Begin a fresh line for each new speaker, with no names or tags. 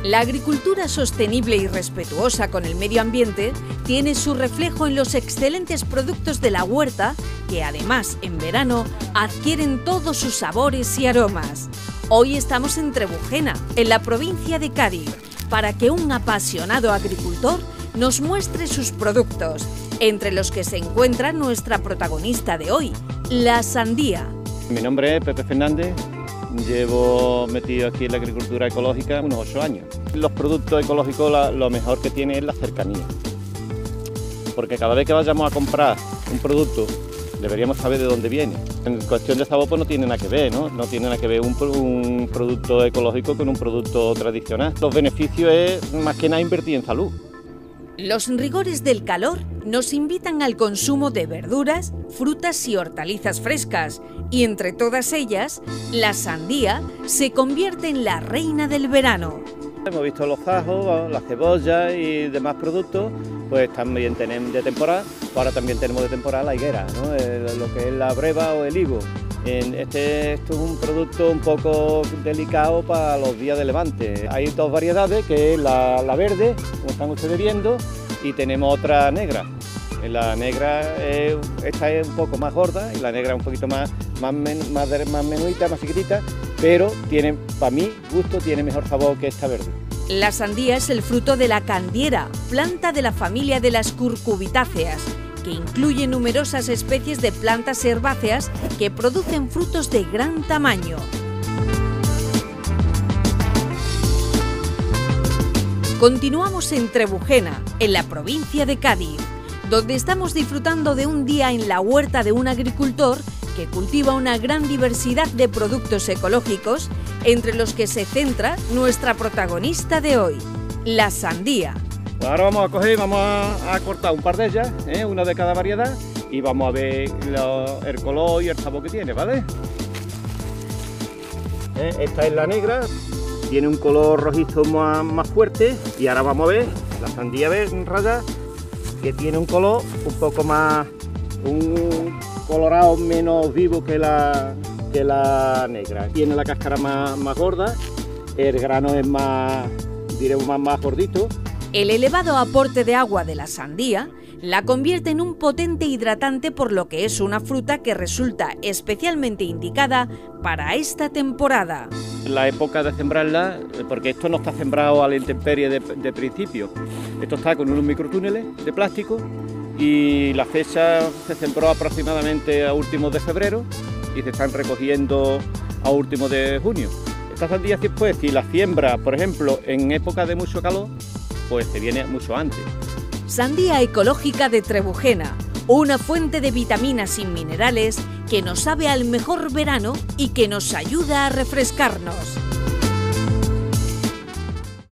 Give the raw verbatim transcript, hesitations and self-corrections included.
La agricultura sostenible y respetuosa con el medio ambiente tiene su reflejo en los excelentes productos de la huerta que además en verano adquieren todos sus sabores y aromas. Hoy estamos en Trebujena, en la provincia de Cádiz, para que un apasionado agricultor nos muestre sus productos, entre los que se encuentra nuestra protagonista de hoy, la sandía.
Mi nombre es Pepe Fernández. Llevo metido aquí en la agricultura ecológica unos ocho años. Los productos ecológicos la, lo mejor que tiene es la cercanía, porque cada vez que vayamos a comprar un producto deberíamos saber de dónde viene. En cuestión de sabor pues no tiene nada que ver, ¿no? No tiene nada que ver un, un producto ecológico con un producto tradicional. Los beneficios es más que nada invertir en salud.
Los rigores del calor nos invitan al consumo de verduras, frutas y hortalizas frescas, y entre todas ellas, la sandía se convierte en la reina del verano.
Hemos visto los ajos, la cebolla y demás productos, pues también tenemos de temporada. Ahora también tenemos de temporada la higuera, ¿no? El, lo que es la breva o el higo. En este, esto es un producto un poco delicado para los días de levante. Hay dos variedades, que es la, la verde, como están ustedes viendo, y tenemos otra negra. La negra, es, esta es un poco más gorda y la negra un poquito más, más, men, más, más menudita, más chiquitita, pero tiene, para mí, gusto, tiene mejor sabor que esta verde.
La sandía es el fruto de la candiera, planta de la familia de las curcubitáceas, que incluye numerosas especies de plantas herbáceas que producen frutos de gran tamaño. Continuamos en Trebujena, en la provincia de Cádiz, donde estamos disfrutando de un día en la huerta de un agricultor que cultiva una gran diversidad de productos ecológicos, entre los que se centra nuestra protagonista de hoy, la sandía.
Pues ahora vamos a coger, vamos a, a cortar un par de ellas, ¿eh? Una de cada variedad, y vamos a ver lo, el color y el sabor que tiene, ¿vale? ¿Eh? Esta es la negra, tiene un color rojizo más, más fuerte, y ahora vamos a ver la sandía raya, que tiene un color un poco más, un colorado menos vivo que la, que la negra. Tiene la cáscara más, más gorda, el grano es más, diremos, más, más gordito.
El elevado aporte de agua de la sandía la convierte en un potente hidratante, por lo que es una fruta que resulta especialmente indicada para esta temporada.
La época de sembrarla, porque esto no está sembrado a la intemperie de, de principio, esto está con unos microtúneles de plástico y la fecha se sembró aproximadamente a últimos de febrero y se están recogiendo a últimos de junio. Esta sandía después, si la siembra, por ejemplo, en época de mucho calor, pues se viene mucho antes.
Sandía ecológica de Trebujena, una fuente de vitaminas y minerales que nos sabe al mejor verano y que nos ayuda a refrescarnos.